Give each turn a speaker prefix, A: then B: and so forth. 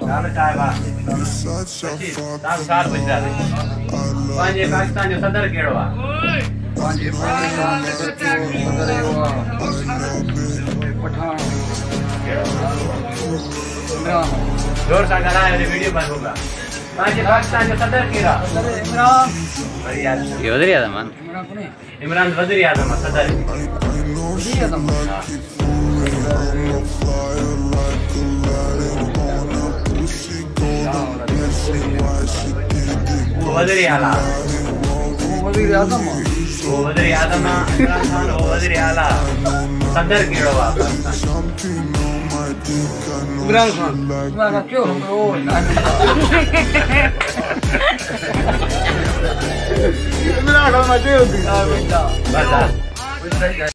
A: पाकिस्तान जो सदर कहिड़ो आहे? जोर सां ॻाल्हायो, वीडियो बंदि होगा। पाकिस्तान जो सदर कहिड़ा? वज़ीर आज़म इमरान वज़ीर आज़म सदर वज़ीर आला वज़ीर आज़म इमरान खान वज़ीर आला सदर कहिड़ो आहे पाकिस्तान? इमरान खान क्यों इमरान खान